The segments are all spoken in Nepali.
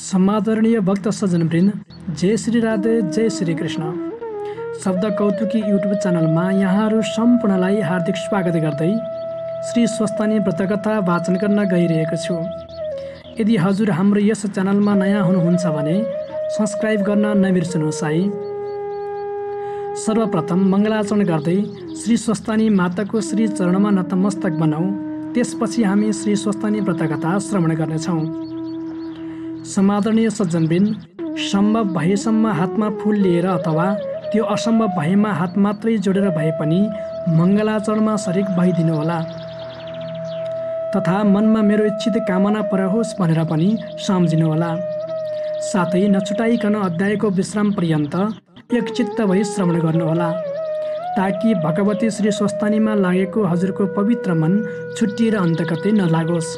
समादरणीय भक्त सज्जनवृन्द, जय श्री राधे, जय श्री कृष्ण। शब्द कौतुकी युट्युब च्यानलमा यहाँहरू सम्पूर्णलाई हार्दिक स्वागत गर्दै श्री स्वस्तानी व्रतकथा वाचन गर्न गइरहेको छु। यदि हजुर हाम्रो यस च्यानलमा नयाँ हुनुहुन्छ भने सब्स्क्राइब गर्न नबिर्सनुहोस् है। सर्वप्रथम मङ्गलाचरण गर्दै श्री स्वस्तानी माताको श्री चरणमा नतमस्तक बनाऊ। त्यसपछि हामी श्री स्वस्तानी व्रतकथा श्रवण गर्नेछौँ। समादरणीय सज्जनवृन्द, सम्भव भएसम्म हातमा फूल लिएर अथवा त्यो असम्भव भएमा हात मात्रै जोडेर भए पनि मङ्गलाचरणमा शरीक भइदिनुहोला। तथा मनमा मेरो इच्छित कामना परहोस् भनेर पनि सम्झिनुहोला। साथै नछुटाइकन अध्यायको विश्राम पर्यन्त एकचित्त भई श्रवण गर्नुहोला, ताकि भगवती श्री स्वस्तानीमा लागेको हजुरको पवित्र मन छुट्टिएर अन्तकतै नलागोस्।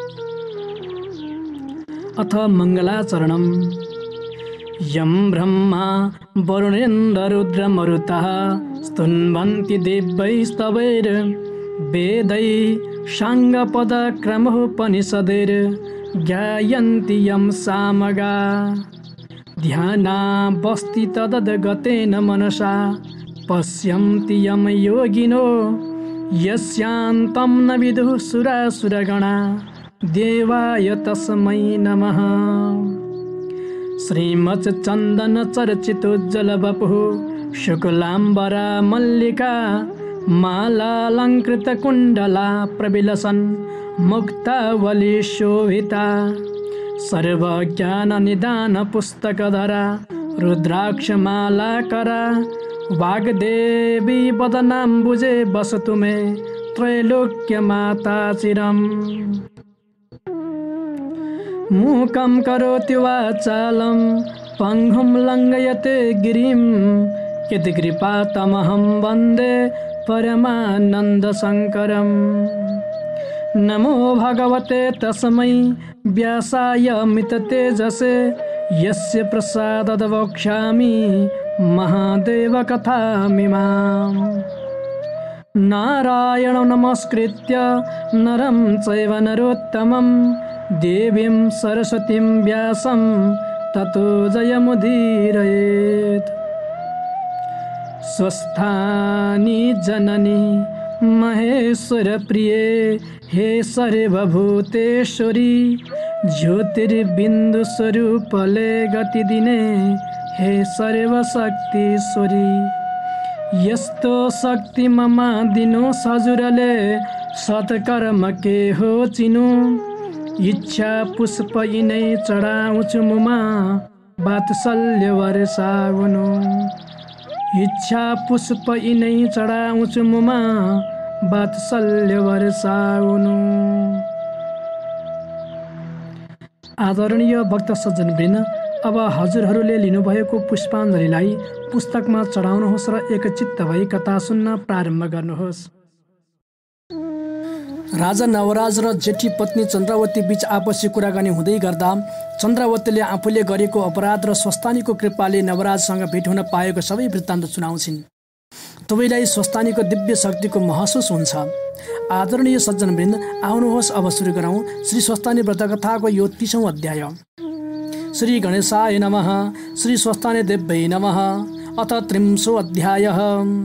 अथ मङ्गलाचरणम्। यं ब्रह्मा वरुणेन्द्ररुद्रमरुतः स्तुन्वन्ति दिव्यैस्तवैर् वेदैः साङ्गपदक्रमोपनिषदैर् ज्ञायन्ति यं सामगा। ध्यानावस्थि तदद्गतेन मनसा पश्यन्ति यं योगिनो यस्यान्तं न विदुः सुरासुरगणा। देवाय तस्मै नमः। श्रीमच्चन्दनचर्चितोज्ज्वलवपुः शुक्लाम्बरा मल्लिका मालालङ्कृतकुण्डला प्रविलसन् मुक्तावलीशोभिता। सर्वज्ञाननिदानपुस्तकधरा रुद्राक्षमालाकरा। वाग्देवी वदनाम्बुजे वसतु मे त्रैलोक्यमाता चिरम्। मूकं करोति वाचालं पङ्गुं लङ्घयते गिरिं। यत्कृपातमहं वन्दे परमानन्दशङ्करम्। नमो भगवते तस्मै व्यासाय मिततेजसे यस्य प्रसादात् वक्ष्यामि महादेवकथामिमाम्। नारायणं नमस्कृत्य नरं चैव नरोत्तमं देवीं सरस्वतीं व्यासं ततो जयमुदीरयेत्। स्वस्थानी जननी महेश्वरप्रिये हे सर्वभूतेश्वरी। ज्योतिर्बिन्दुस्वरूपले गतिदिने हे सर्वशक्तिश्वरी। यस्तो शक्ति मम दिनो सजुरले सत्कर्म के हो चिनु। इच्छा पुष्प यिनै चढाउँछु मुमा वात्सल्य वर्षाउनु। इच्छा पुष्प यिनै चढाउँछु मुमा वात्सल्य वर्षाउनु। आदरणीय भक्त सज्जनवृन्द, अब हजुरहरूले लिनुभएको पुष्पाञ्जलीलाई पुस्तकमा चढाउनुहोस् र एकचित्त भई कथा सुन्न प्रारम्भ गर्नुहोस्। राजा नवराज र जेठी पत्नी चन्द्रावती बीच आपसी कुराकानी हुँदै गर्दा चन्द्रावतीले आफूले गरेको अपराध र स्वस्तानीको कृपाले नवराजसँग भेट हुन पाएको सबै वृत्तान्त सुनाउँछिन्। तपाईँलाई स्वस्तानीको दिव्य शक्तिको महसुस हुन्छ। आदरणीय सज्जनवृन्द, आउनुहोस् अब सुरु गरौँ श्री स्वस्तानी व्रतकथाको यो 30औं अध्याय। श्री गणेशाय नमः। श्री स्वस्तानी देव्यै नमः। अथ 30औं अध्यायः।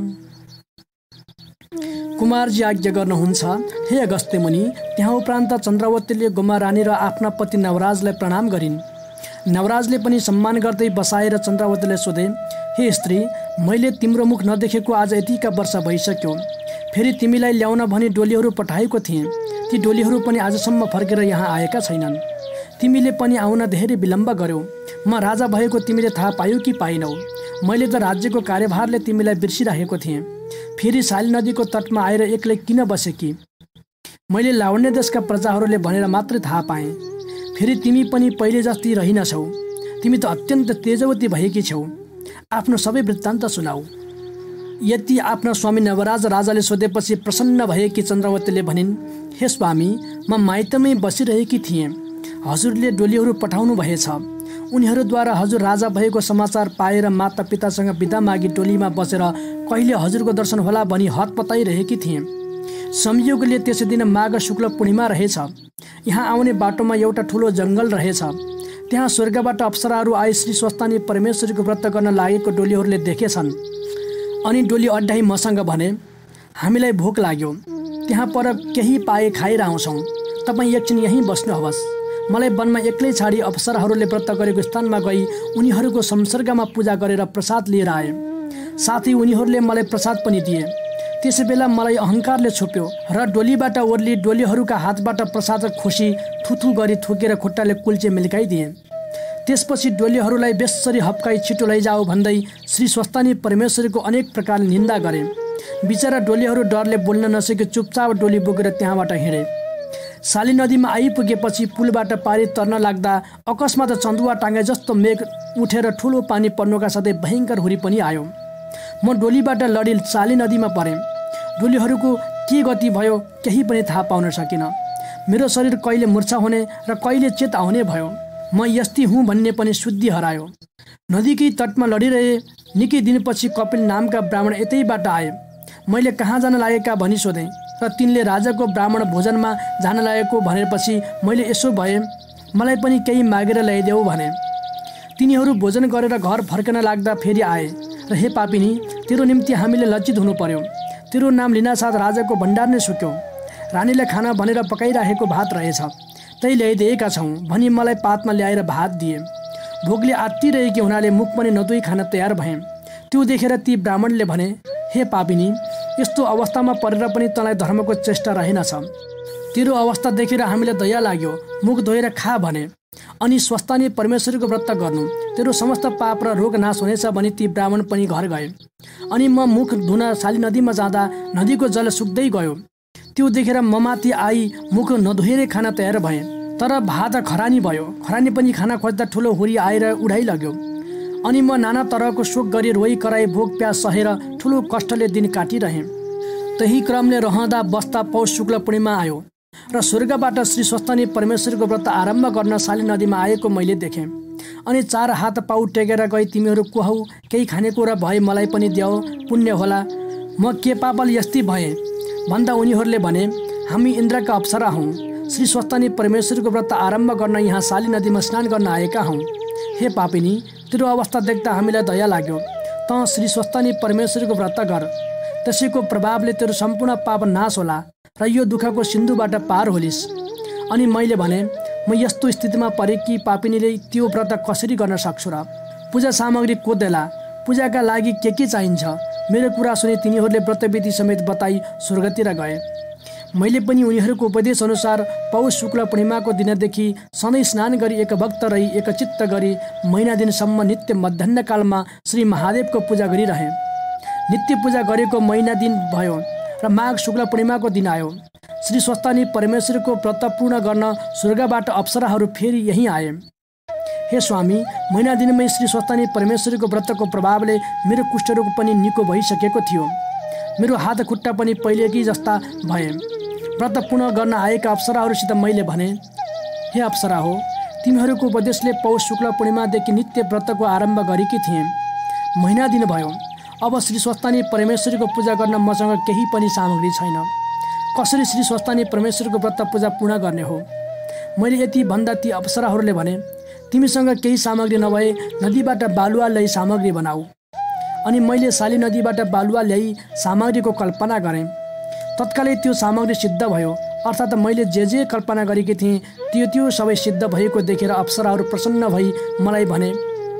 कुमारजी आज्ञा गर्नुहुन्छ, हे अगस्त्य मुनि। त्यहाँ उपरान्त चन्द्रावतीले गोमा रानी र आफ्ना पति नवराजलाई प्रणाम गरिन्। नवराजले पनि सम्मान गर्दै बसाएर चन्द्रावतीलाई सोधे, हे स्त्री, मैले तिम्रो मुख नदेखेको आज यतिका वर्ष भइसक्यो। फेरि तिमीलाई ल्याउन भनी डोलीहरू पठाएको थिएँ। ती डोलीहरू पनि आजसम्म फर्केर यहाँ आएका छैनन्। तिमीले पनि आउन धेरै विलम्ब गर्यौ। म राजा भएको तिमीले थाहा पायौ कि पाइनौ? मैले त राज्यको कार्यभारले तिमीलाई बिर्सिराखेको थिएँ। फेरि शाली नदीको तटमा आएर एक्लै किन बसे कि? मैले लावण्य देशका प्रजाहरूले भनेर मात्रै थाहा पाएँ। फेरि तिमी पनि पहिले जस्ती रहिनछौ। तिमी त अत्यन्त तेजवती भएकी छौ। आफ्नो सबै वृत्तान्त सुनाऊ। यति आफ्ना स्वामी नवराज राजाले सोधेपछि प्रसन्न भएकी चन्द्रावतीले भनिन्, हे स्वामी, म माइतमै बसिरहेकी थिएँ। हजुरले डोलीहरू पठाउनु भएछ। उनीहरूद्वारा हजुर राजा भएको समाचार पाएर माता पितासँग बिदा मागी डोलीमा बसेर कहिले हजुरको दर्शन होला भनी हतपताइरहेकी थिएँ। संयोगले त्यसै दिन माघ शुक्ल पूर्णिमा रहेछ। यहाँ आउने बाटोमा एउटा ठुलो जङ्गल रहेछ। त्यहाँ स्वर्गबाट अप्सराहरू आई श्री स्वस्तानी परमेश्वरीको व्रत गर्न लागेको डोलीहरूले देखेछन्। अनि डोली अड्डाई मसँग भने, हामीलाई भोक लाग्यो, त्यहाँ पर केही पाए खाएर आउँछौँ, तपाईँ एकछिन यहीँ बस्नुहोस्। मलाई वनमा एक्लै छाडी अप्सराहरूले व्रत गरेको स्थानमा गई उनीहरूको संसर्गमा पूजा गरेर प्रसाद लिएर आए। साथै उनीहरूले मलाई प्रसाद पनि दिए। त्यसै बेला मलाई अहङ्कारले छोप्यो र डोलीबाट ओर्ली डोलीहरूका हातबाट प्रसाद खोसी थुथु गरी थुकेर खुट्टाले कुल्चे मिल्काइदिए। त्यसपछि डोलीहरूलाई बेसरी हप्काई छिटो लैजाऊ भन्दै श्री स्वस्तानी परमेश्वरीको अनेक प्रकारले निन्दा गरे। बिचरा डोलीहरू डरले बोल्न नसके चुपचाप डोली बोकेर त्यहाँबाट हिँडे। साली नदीमा आइपुगेपछि पुलबाट पारी तर्न लाग्दा अकस्मात चन्दुवा टाँगे जस्तो मेघ उठेर ठुलो पानी पर्नुका साथै भयङ्कर हुरी पनि आयो। म डोलीबाट लडी साली नदीमा परेँ। डोलीहरूको के गति भयो केही पनि थाहा पाउन सकिनँ। मेरो शरीर कहिले मुर्छा हुने र कहिले चेत आउने भयो। म यस्ती हुँ भन्ने पनि शुद्धि हरायो। नदीकै तटमा लडिरहे निकै दिनपछि कपिल नामका ब्राह्मण यतैबाट आए। मैले कहाँ जान लागेका भनी सोधेँ र तिनले राजाको ब्राह्मण भोजनमा जान लागेको भनेपछि मैले यसो भए मलाई पनि केही मागेर ल्याइदेऊ भने। तिनीहरू भोजन गरेर घर फर्कन लाग्दा फेरि आए र हे पापिनी, तेरो निम्ति हामीले लज्जित हुनु पर्यो। तेरो नाम लिनासाथ राजाको भण्डार नै सुक्यो। रानीले खाना भनेर पकाइराखेको भात रहेछ, त्यही ल्याइदिएका छौँ भनी मलाई पातमा ल्याएर भात दिए। भोकले आत्तिरहेकी हुनाले मुख पनि नधोई खान तयार भएँ। त्यो देखेर ती ब्राह्मणले भने, हे पापिनी, यस्तो अवस्थामा परेर पनि तँलाई धर्मको चेष्टा रहेनछ। तेरो अवस्था देखेर हामीलाई दया लाग्यो, मुख धोएर खा भने। अनि स्वस्तानी परमेश्वरीको व्रत गर्नु, तेरो समस्त पाप र रोग नाश हुनेछ भनी ती ब्राह्मण पनि घर गए। अनि म मुख धुन साली नदीमा जाँदा नदीको जल सुक्दै गयो। त्यो देखेर ममाथि आई मुख नधोएरै खान तयार भएँ। तर भात खरानी भयो। खरानी पनि खाना खोज्दा ठुलो हुरी आएर उडाइलग्यो। अनि म नाना तरहको शोक गरी रोइ कराई भोक प्यास सहेर ठुलो कष्टले दिन काटिरहेँ। त्यही क्रमले रहँदा बस्दा पौष शुक्ल पूर्णिमा आयो र स्वर्गबाट श्री स्वस्तानी परमेश्वरको व्रत आरम्भ गर्न साली नदीमा आएको मैले देखेँ। अनि 4 हात पाउ टेकेर गई, तिमीहरू को हौ, केही खानेकुरा भए मलाई पनि देऊ, पुण्य होला। म के पापल यस्ती भएँ भन्दा उनीहरूले भने, हामी इन्द्रका अप्सरा हौँ, श्री स्वस्तानी परमेश्वरको व्रत आरम्भ गर्न यहाँ साली नदीमा स्नान गर्न आएका हौँ। हे पापिनी, तेरो अवस्था देख्दा हामीलाई दया लाग्यो। त श्री स्वस्तानी परमेश्वरको व्रत गर, त्यसैको प्रभावले तेरो सम्पूर्ण पाप नाश होला र यो दुःखको सिन्धुबाट पार होलिस्। अनि मैले भने, म यस्तो स्थितिमा परे कि पापिनीले त्यो व्रत कसरी गर्न सक्छु र? पूजा सामग्री को देला? पूजाका लागि के चाहिन्छ? मेरो कुरा सुने तिनीहरूले व्रतविधि समेत बताई स्वर्गतिर गए। मैले पनि उनीहरूको उपदेश अनुसार पौष शुक्ल पूर्णिमाको दिनदेखि सधैँ स्नान गरी एक भक्त रही एकचित्त गरी महिना दिनसम्म नित्य मध्याह्नकालमा श्री महादेवको पूजा गरिरहेँ। नित्य पूजा गरेको महिना दिन भयो र माघ शुक्ल पूर्णिमाको दिन आयो। श्री स्वस्तानी परमेश्वरको व्रत पूर्ण गर्न स्वर्गबाट अप्सराहरू फेरि यहीँ आए। हे स्वामी, महिना दिनमै श्री स्वस्तानी परमेश्वरको व्रतको प्रभावले मेरो कुष्ठरोग पनि निको भइसकेको थियो। मेरो हात खुट्टा पनि पहिलेकै जस्ता भए। व्रत पूर्ण गर्न आएका अप्सराहरूसित मैले भने, हे अप्सरा हो, तिमीहरूको उपदेशले पौष शुक्ल पूर्णिमादेखि नित्य व्रतको आरम्भ गरेकी थिएँ। महिना दिन भयो, अब श्री स्वस्तानी परमेश्वरको पूजा गर्न मसँग केही पनि सामग्री छैन। कसरी श्री स्वस्तानी परमेश्वरको व्रत पूजा पूर्ण गर्ने हो? मैले यति भन्दा ती अप्सराहरूले भने, तिमीसँग केही सामग्री नभए नदीबाट बालुवा ल्याई सामग्री बनाऊ। अनि मैले साली नदीबाट बालुवा ल्याई सामग्रीको कल्पना गरेँ। तत्कालै त्यो सामग्री सिद्ध भयो, अर्थात् मैले जे कल्पना गरेकी थिएँ त्यो सबै सिद्ध भएको देखेर अप्सराहरू प्रसन्न भई मलाई भने,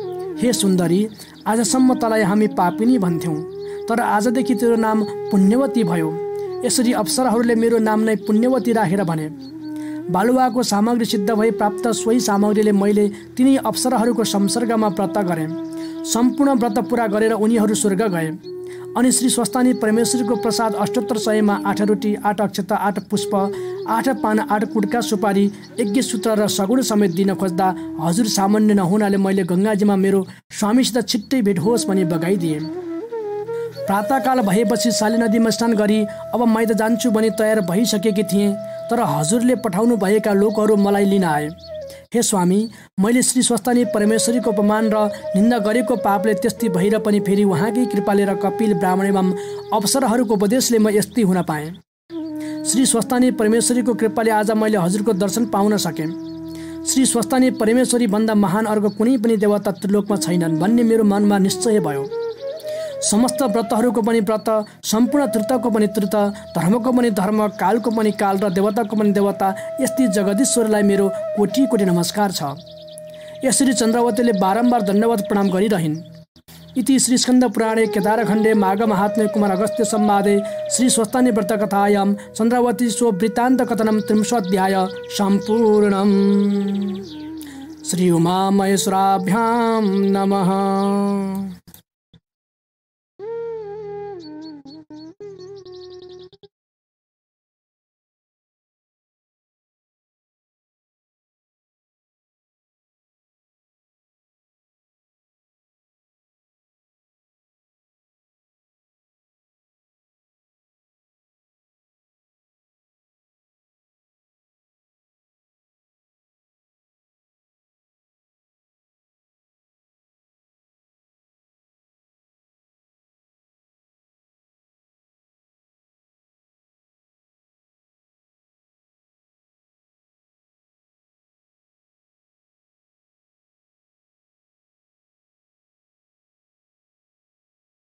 हे सुन्दरी, आजसम्म तँलाई हामी पापिनी भन्थ्यौँ, तर आजदेखि तेरो नाम पुण्यवती भयो। यसरी अप्सराहरूले मेरो नाम नै पुण्यवती राखेर भने। बालुवाको सामग्री सिद्ध भई प्राप्त सोही सामग्रीले मैले तिनी अप्सराहरूको संसर्गमा व्रत गरेँ। सम्पूर्ण व्रत पूरा गरेर उनीहरू स्वर्ग गए। अनि श्री स्वस्तानी परमेश्वरको प्रसाद अष्टोत्तर 100मा 8 रोटी, 8 अक्षता, 8 पुष्प, 8 पान, 8 कुटका सुपारी, यज्ञ सूत्र र सगुण समेत दिन खोज्दा हजुर सामान्य नहुनाले मैले गङ्गाजीमा मेरो स्वामीसित छिट्टै भेट होस् भनी बगाइदिएँ। प्रातःकाल भएपछि साली नदीमा स्नान गरी अब माइत जान्छु भनी तयार भइसकेकी थिएँ, तर हजुरले पठाउनु भएका लोकहरू मलाई लिन आए। हे स्वामी, मैले श्री स्वस्तानी परमेश्वरीको अपमान र निन्दा गरेको पापले त्यस्तै भएर पनि फेरि उहाँकै कृपाले र कपिल ब्राह्मण एवं अप्सराहरूको उपदेशले म यस्तै हुन पाएँ। श्री स्वस्तानी परमेश्वरीको कृपाले आज मैले हजुरको दर्शन पाउन सकेँ। श्री स्वस्तानी परमेश्वरी भन्दा महान अर्को कुनै पनि देवता त्रिलोकमा छैनन् भन्ने मेरो मनमा निश्चय भयो। समस्त व्रतहरूको पनि व्रत, सम्पूर्ण तीर्थको पनि तीर्थ, धर्मको पनि धर्म, कालको पनि काल र देवताको पनि देवता, यस्तै जगदीश्वरलाई मेरो कोटि कोटि नमस्कार छ। यसरी चन्द्रावतीले बारम्बार दण्डवत प्रणाम गरिरहिन्। इति श्री स्कन्द पुराणे केदारखण्डे माघ महात्म्य कुमार अगस्त्य संवादे श्री स्वस्तानी व्रत कथायां चन्द्रावती स्व वृत्तान्त कथनं 30 सम्पूर्णम्। श्री उमा महेश्वराभ्यां नमः।